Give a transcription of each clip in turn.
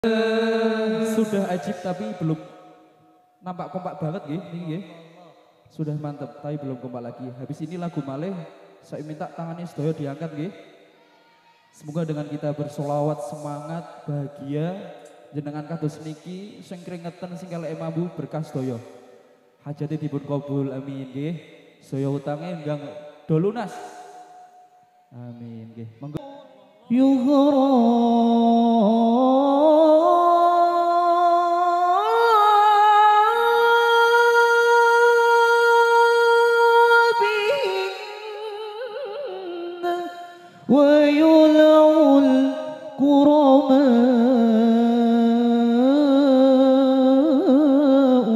Sudah ajib tapi belum nampak kompak banget nggih. Sudah mantep tapi belum kompak lagi. Habis ini lagu malih saya minta tangannya sedaya diangkat nggih. Semoga dengan kita bersolawat semangat bahagia jenengan kados niki sing keringetan sing kalih mambu berkah sedaya. Hajate dipun kabul amin nggih. Sedaya utange enggang do lunas. Amin nggih. Monggo ويلع الكرماء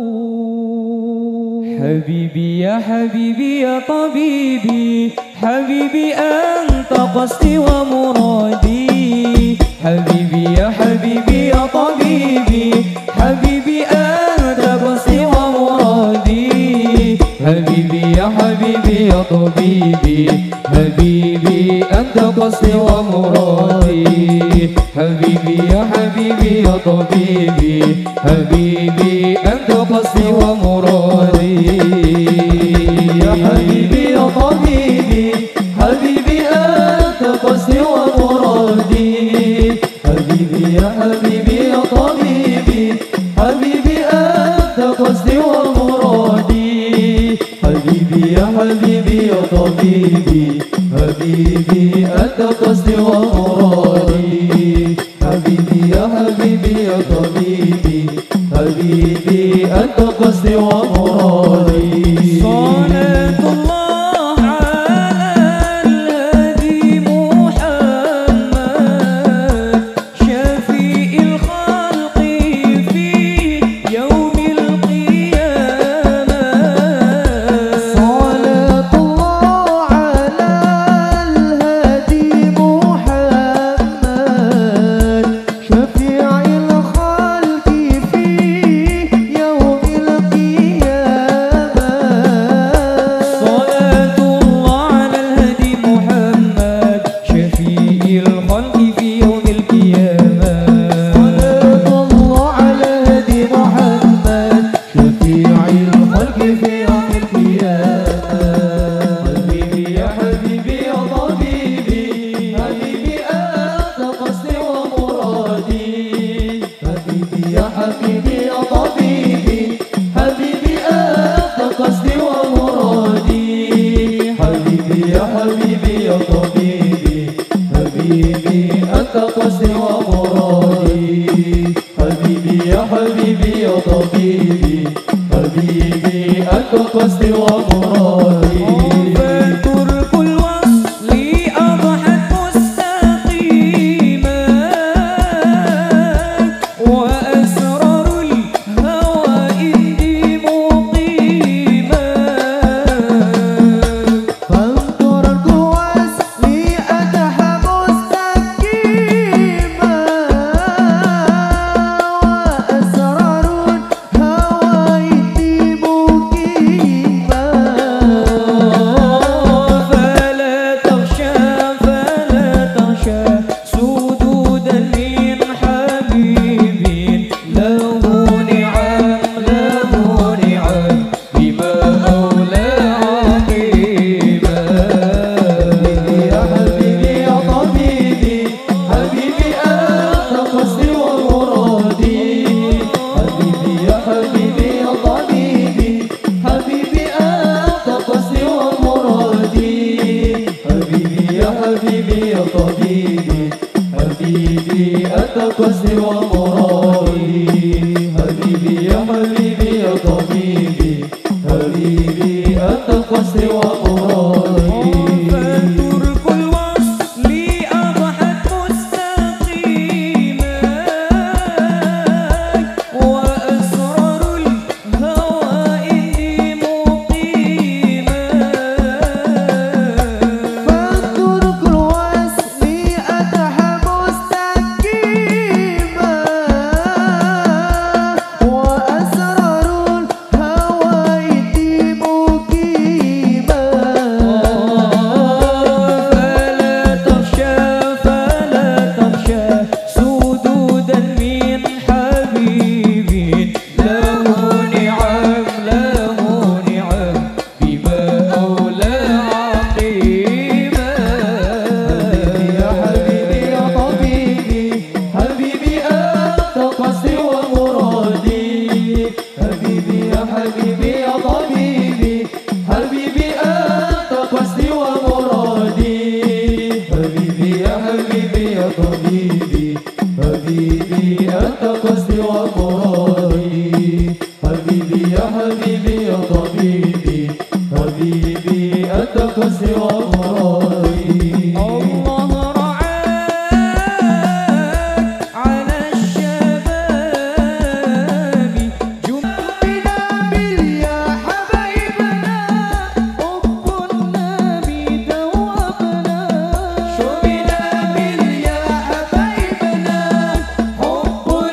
حبيبي يا حبيبي يا طبيبي حبيبي أنت قصدي ومرادي حبيبي يا حبيبي يا طبيبي حبيبي أنت قصدي ومرادي حبيبي يا حبيبي يا طبيبي حبيبي أنت قصدي ومرادي حبيبي يا حبيبي يا طبيبي حبيبي أنت قصدي ومرادي يا حبيبي يا طبيبي حبيبي أنت قصدي ومرادي حبيبي يا حبيبي يا طبيبي حبيبي أنت قصدي ومرادي حبيبي يا حبيبي يا طبيبي حبيبي أنت قصدي ومرادي حبيبي يا حبيبي يا طبيبي حبيبي أنت قصدي ومرادي صلاة الله على الهادي محمد شفيع الخلق في يوم القيامة صلاة الله على الهادي محمد شفيع الخلق في يوم القيامة صلاة الله على الهادي محمد شفيع الخلق في يوم القيامة صلاة الله على الهادي محمد شفيع الخلق في يوم القيامة حبيبي يا حبيبي يا طبيبي حبيبي أنت قصدي ومرادي حبيبي يا حبيبي يا طبيبي حبيبي أنت قصدي ومرادي حبيبي يا حبيبي يا طبيبي حبيبي أنت قصدي ومرادي حبيبي يا حبيبي يا طبيبي حبيبي أنت قصدي ومرادي فترك الوصل أضحت مستقيما وأسرار الهوى إني مقيما فترك الوصل أضحت مستقيما وأسرار الهوى إني مقيما فلا تخشى سدودا من حبيب له نعم بما أولى عقيما يا حبيبي يا طبيبي حبيبي أنت قصدي ومرادي حبيبي يا حبيبي يا طبيبي حبيبي أنت قصدي ومرادي حبيبي يا حبيبي يا طبيبي حبيبي أنت قصدي ومرادي حبيبي يا حبيبي يا طبيبي حبيبي أنت قصدي ومرادي فترك الوصل أضحت مستقيما وأسرار الهوى إني مقيما فترك الوصل أضحت مستقيما وأسرار الهوى إني مقيما حبيبي أنت قصدي ومرادي حبيبي يا حبيبي يا طبيبي حبيبي أنت قصدي ومرادي الله رعاك على الشباب بنا يا حبايبنا حب النبي دوبنا شو بنعمل يا حبايبنا حب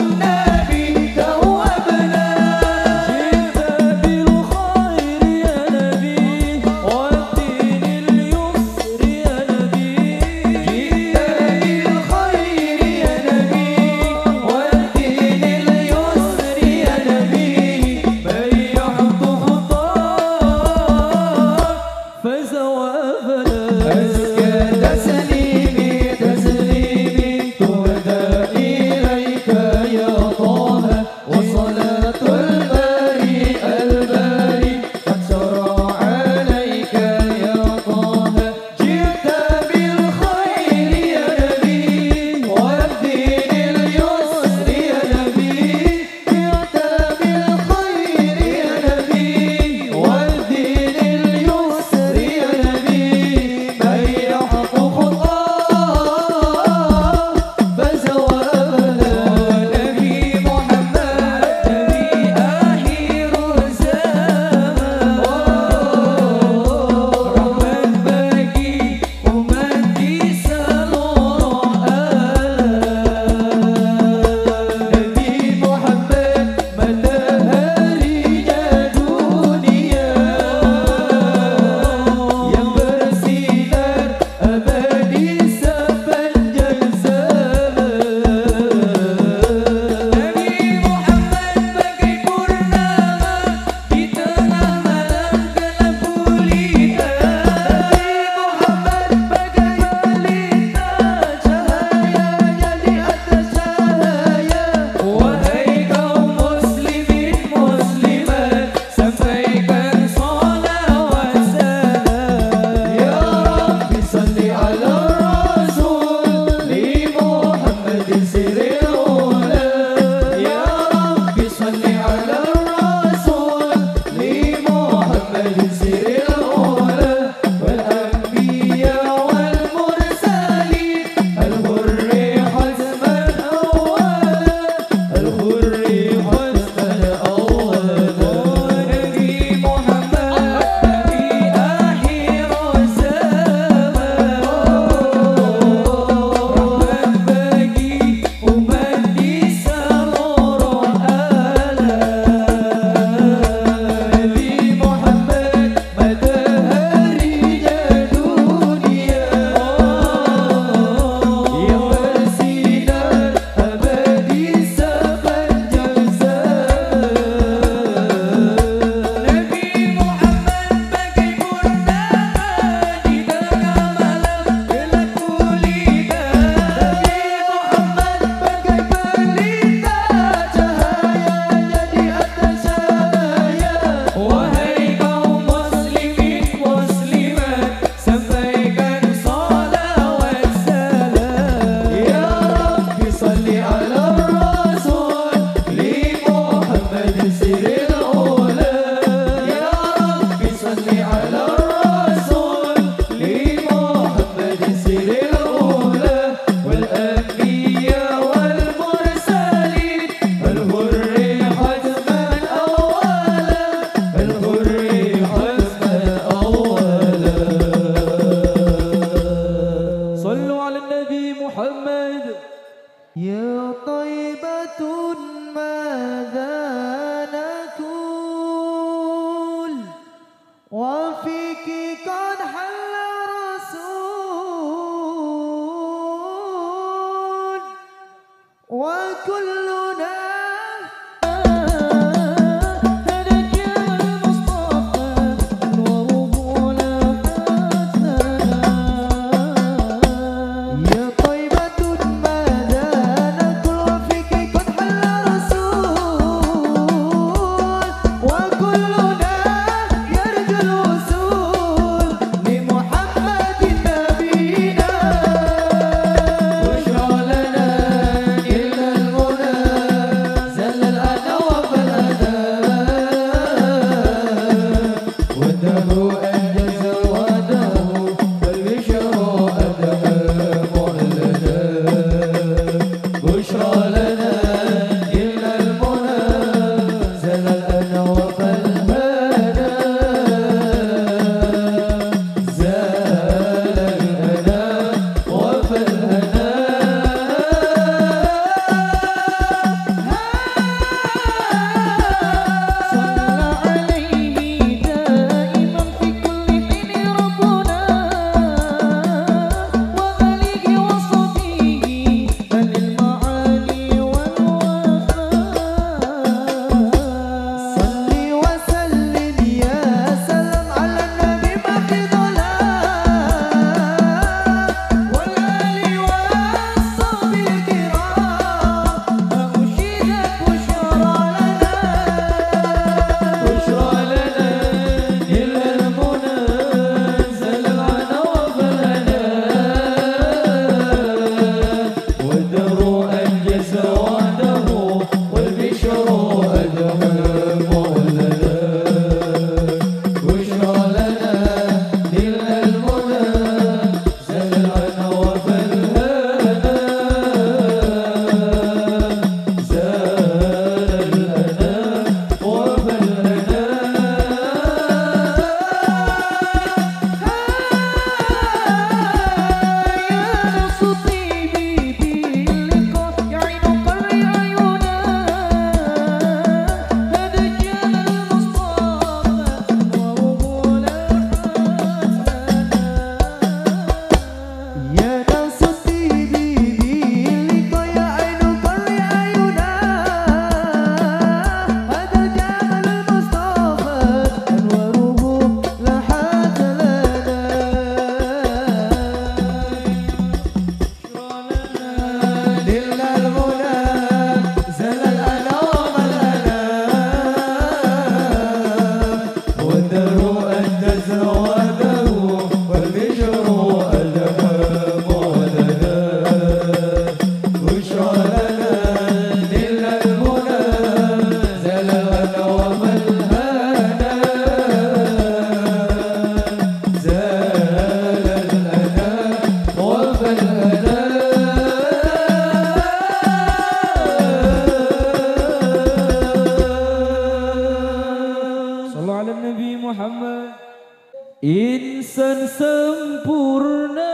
sempurna.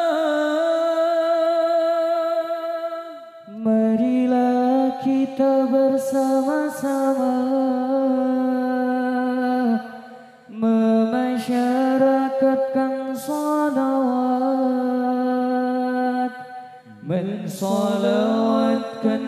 Marilah kita bersama-sama memasyarakatkan salawat, mensolawatkan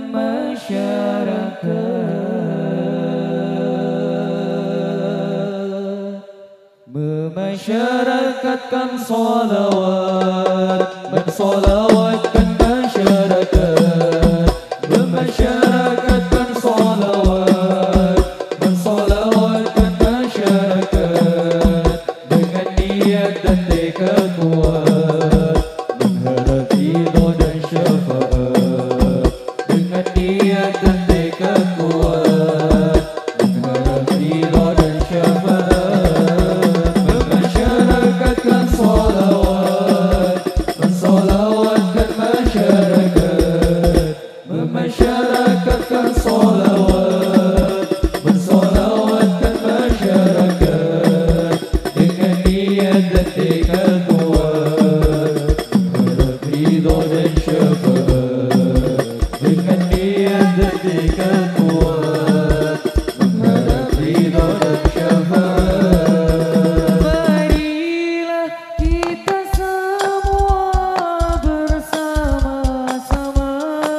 masyarakat, memasyarakatkan salawat, mensolawatkan masyarakat, memasyarakatkan salawat, mensolawatkan masyarakat dengan niat dan tekad kuat, mengharap ridha dan syafaat dengan niat dan tekad kuat, mengharap ridha dan syafaat, memasyarakatkan salawat, mensolawatkan masyarakat, memasyarakatkan salawat, mensolawatkan masyarakat dengan niat dan tekad kuat, mengharap ridha dan syafaat dengan niat dan tekad kuat, mengharap ridha dan syafaat. Marilah kita semua bersama-sama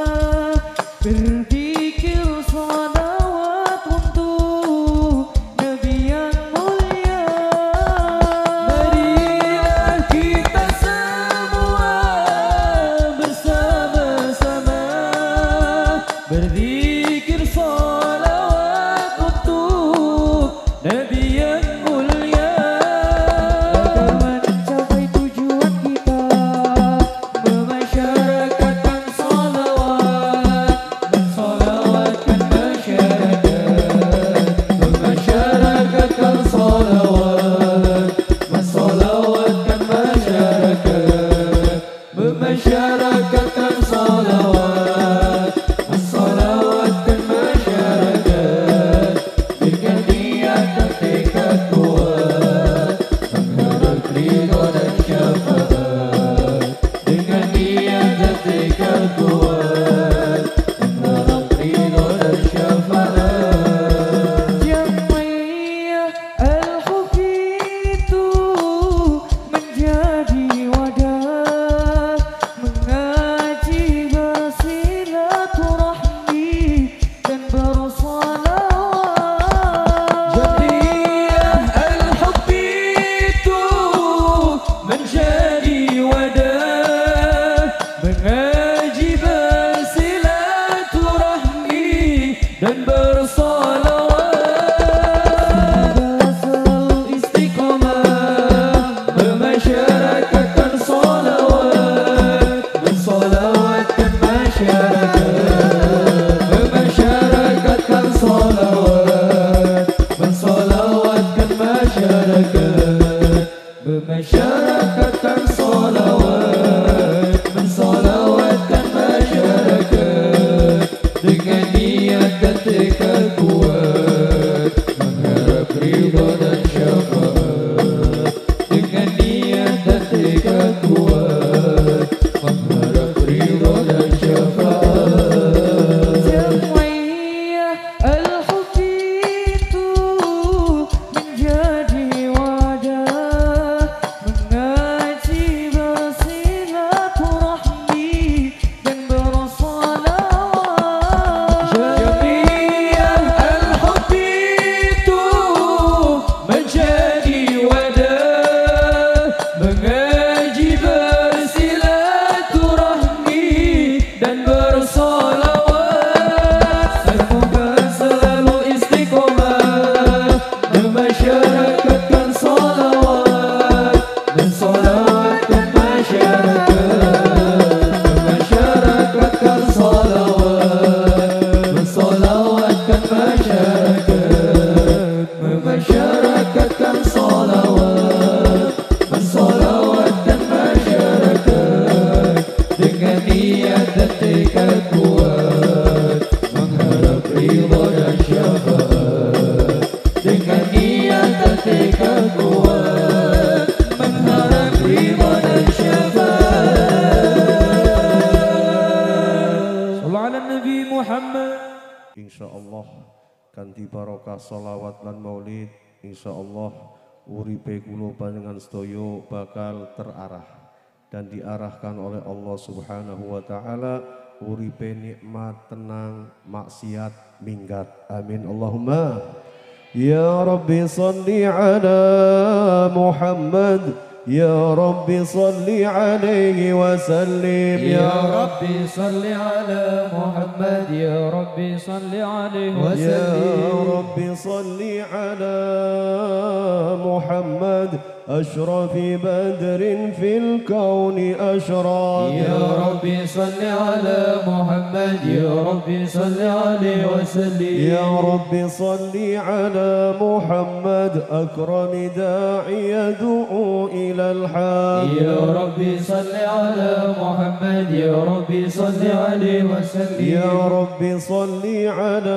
berzikir salawat untuk Nabi yang mulia. Marilah kita semua bersama-sama berzikir salawat untuk Nabi yang mulia. Agar mencapai tujuan kita Memasyarakatkan salawat, mensolawatkan masyarakat, memasyarakatkan salawat, mensolawatkan masyarakat, memasyarakatkan salawat, mensolawatkan masyarakat dengan niat dan tekad kuat, mengharap ridha dan syafaat dengan niat dan tekad kuat, mengharap ridha dan syafaat. Jam'iyah Al-Hufi itu menjadi wadah mengaji bersilaturahmi dan bersalawat. Jam'iyah Al-Hubbi itu menjadi wadah mengaji bersilaturahmi dan bersalawat. Selalu Istiqomah memasyarakatkan salawat, mensolawatkan masyarakat, memasyarakatkan salawat, mensolawatkan masyarakat, memasyarakatkan salawat, mensolawatkan masyarakat dengan niat dan tekad kuat, mengharap ridha dan syafaat dengan niat dan tekad kuat, mengharap ridha dan syafaat. Jam'iyah Al-Hufi itu menjadi wadah mengaji bersilaturahmi dan bersalawat. Jam'iyah Insyaallah kanthi barokah sholawat lan maulid, insyaallah uripe kula panjenengan sedaya bakal terarah dan diarahkan oleh Allah Subhanahu wa taala. Uripe nikmat, tenang, maksiat minggat. Amin Allahumma. Ya Rabbi salli ala Muhammad, Ya Rabbi salli alaihi wa sallim. Ya Rabbi salli ala Muhammad, Ya Rabbi salli alaihi wa sallim. Ya Rabbi salli ala Muhammad, أشرف بدر في الكون أشرف. يا ربي صل على محمد، يا ربي صل عليه وسلم. يا ربي صل على محمد، أكرم داعي يدعو إلى الحق. يا ربي صل على محمد، يا ربي صل عليه وسلم. يا ربي صل على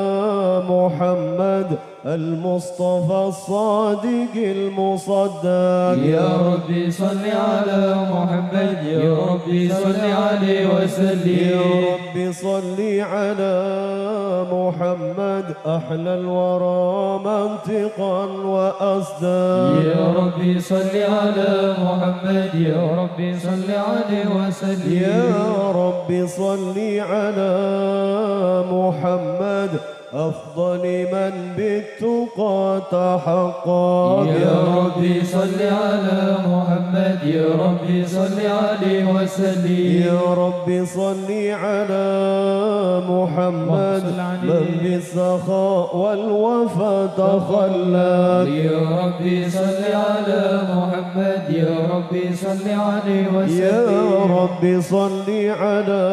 محمد المصطفى الصادق المصدق. يا ربي صل على محمد، يا ربي صل عليه وسلم. يا ربي صل على محمد أحلى الورى منطقا وأصدق. يا ربي صل على محمد، يا ربي صل عليه وسلم. يا ربي صل على محمد أفضل من بالتقى تحقق. يا ربي صل على محمد، يا ربي صل عليه وسلم. يا ربي صل على محمد من بالسخاء والوفا تخلق. يا ربي صل على محمد، يا ربي صل عليه وسلم. يا ربي صل على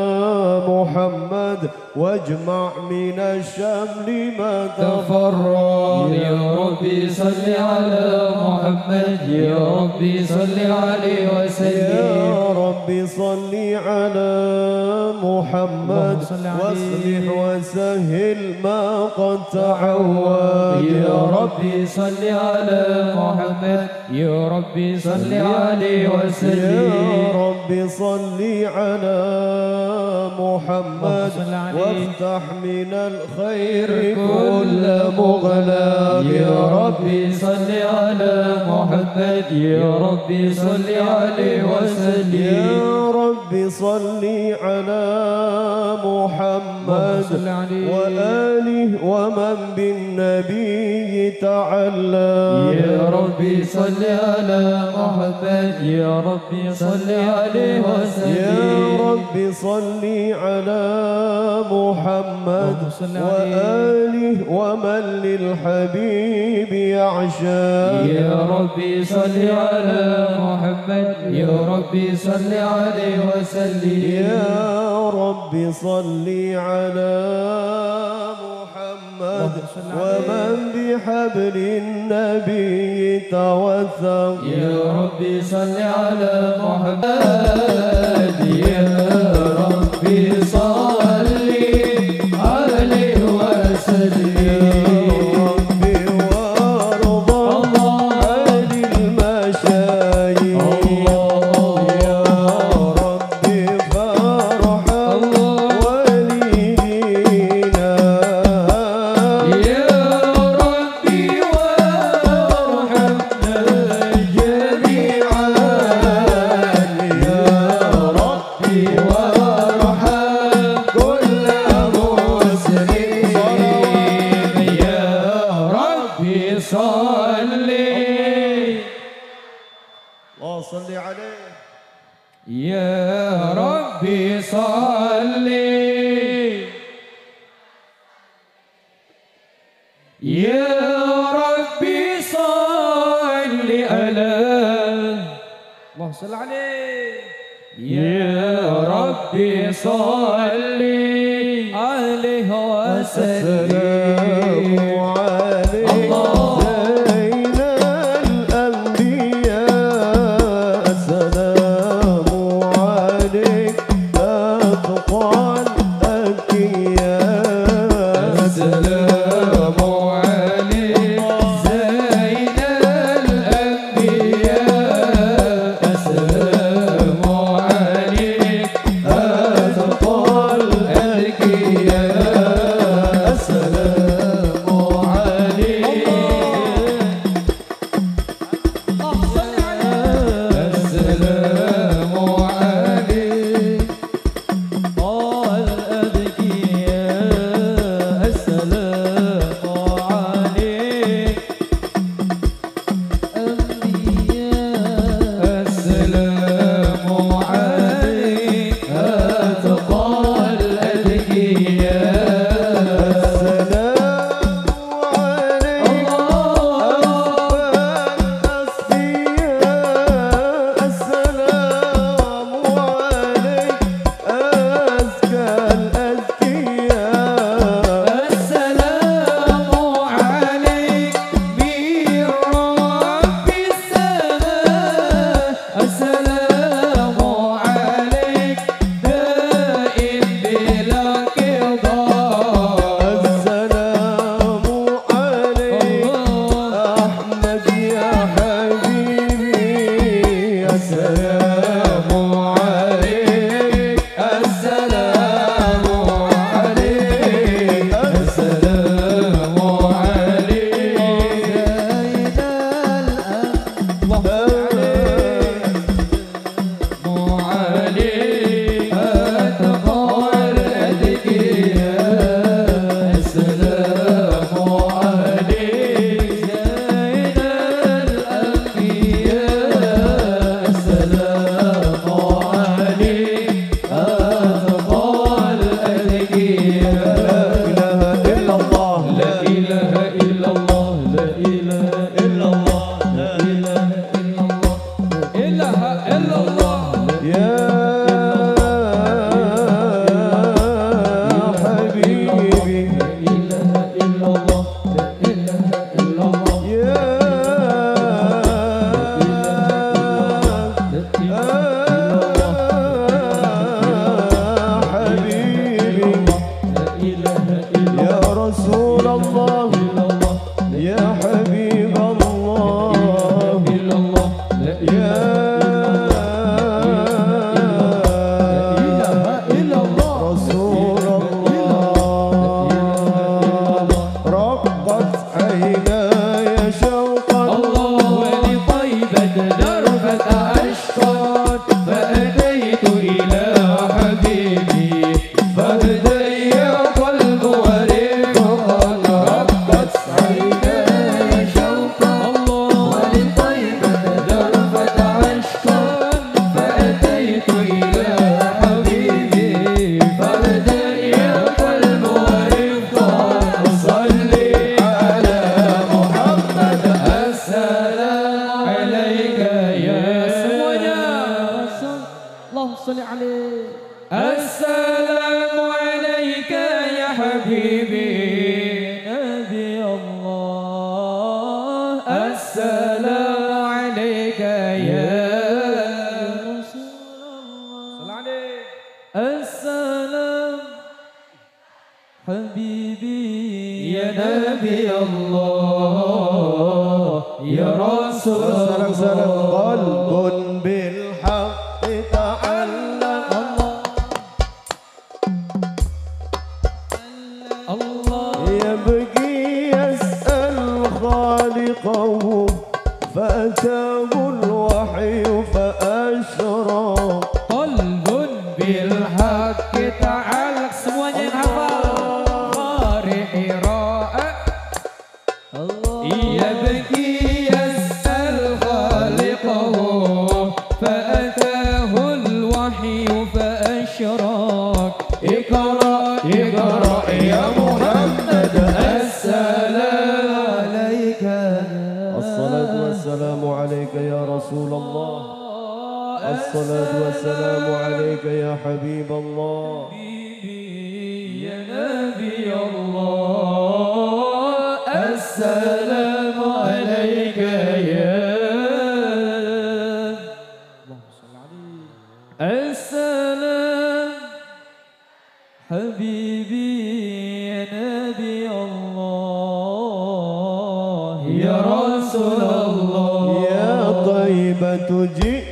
محمد واجمع من الشمل ما تفرق. يا ربي صل على محمد، يا ربي صل عليه وسلم. يا ربي صل على محمد واصلح وسهل ما قد تعود. يا ربي صل على محمد، يا ربي صل عليه وسلم. يا ربي صل على محمد وافتح من الخير كل مغلق. يا ربي صل على محمد، يا ربي صل عليه وسلم. يا ربي صل على محمد وآله ومن بالنبي تعلق. يا ربي صل على محمد، يا ربي صل عليه وسلم. يا ربي صل على محمد وآله ومن للحبيب يعشق. يا ربي صل على محمد، يا ربي صل عليه وسلم. يا ربي صل على محمد ومن بحبل النبي توثق. يا ربي صل على محمد، يا ربي صل عليه وسلم. يا ربي صل، يا ربي صل على اللهم صل عليه. يا ربي صل عليه وسلم. Yeah. يا طيبة جئت